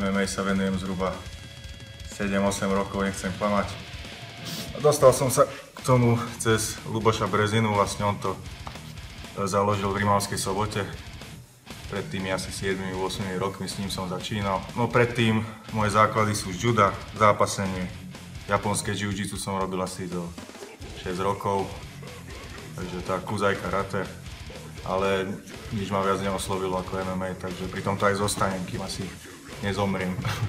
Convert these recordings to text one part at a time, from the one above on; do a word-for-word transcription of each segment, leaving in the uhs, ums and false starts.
em em á sa venujem zhruba sedem osem rokov, nechcem klamať. A dostal som sa k tomu cez Ľuboša Brezinu, vlastne on to založil v Rimavskej Sobote. Pred tými asi siedmimi ôsmimi rokmi s ním som začínal. No predtým moje základy sú juda, zápasenie. Japonské jiu-jitsu som robil asi do šesť rokov. Takže tá kuzaj karate. Ale nič ma viac neoslovilo ako em em á, takže pri tomto aj zostanem, kým asi nezomriem.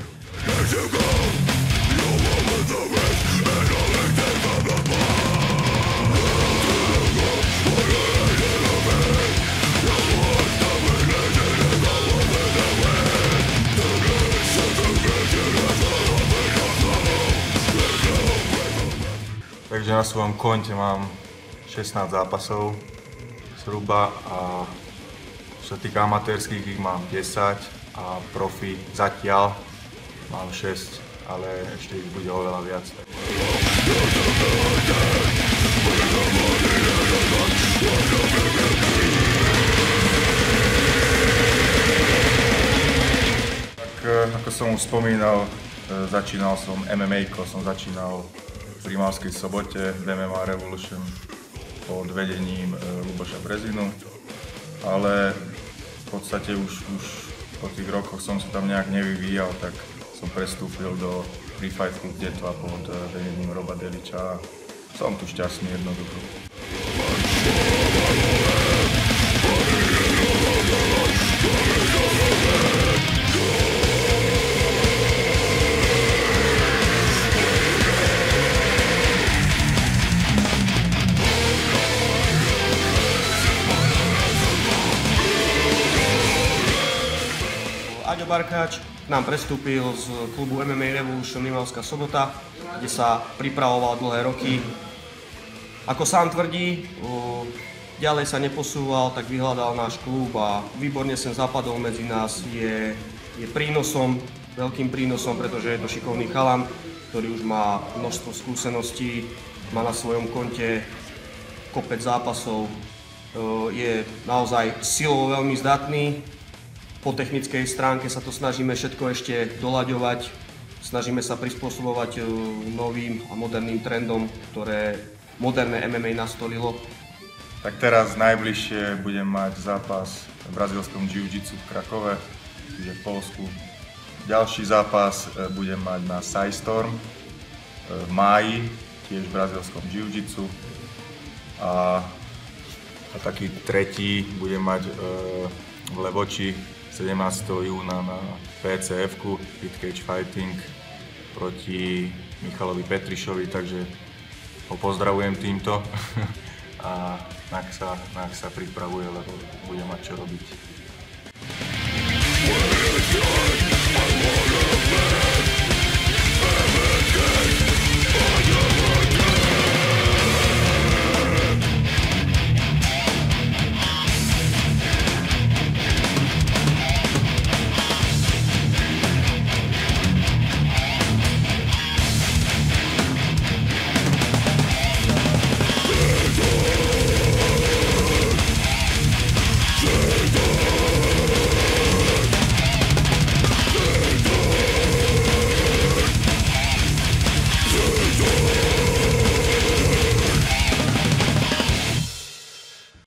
Takže na svojom konte mám šestnásť zápasov zhruba a čo sa týka amatérských, ich mám desať a profi zatiaľ mám šesť, ale ešte ich bude oveľa viac. Tak ako som už spomínal, začínal som em em á, som začínal v Rimavskej Sobote, v em em á Revolution pod vedením Ľuboša Brezinu, ale v podstate už, už po tých rokoch som sa tam nejak nevyvíjal, tak som prestúpil do Free Fight Club Detva pod vedením Roba Deliča a som tu šťastný jednoducho. Aďo Barkáč nám prestúpil z klubu em em á Revolution Rimavská Sobota, kde sa pripravoval dlhé roky. Ako sám tvrdí, ďalej sa neposúval, tak vyhľadal náš klub a výborne sem zapadol medzi nás. Je, je prínosom, veľkým prínosom, pretože je to šikovný chalan, ktorý už má množstvo skúseností, má na svojom konte kopec zápasov, je naozaj silou veľmi zdatný. Po technickej stránke sa to snažíme všetko ešte doľaďovať, snažíme sa prispôsobovať novým a moderným trendom, ktoré moderné em em á nastolilo. Tak teraz najbližšie budem mať zápas v brazílskom jiu-jitsu v Krakove, čiže v Poľsku. Ďalší zápas budem mať na Psystorm v máji, tiež v brazílskom jiu-jitsu. A, a taký tretí budem mať e, v Levoči sedemnásteho júna na pé cé efku, Pit Cage Fighting proti Michalovi Petrišovi, takže ho pozdravujem týmto a nak sa, nak sa pripravuje, lebo bude mať čo robiť.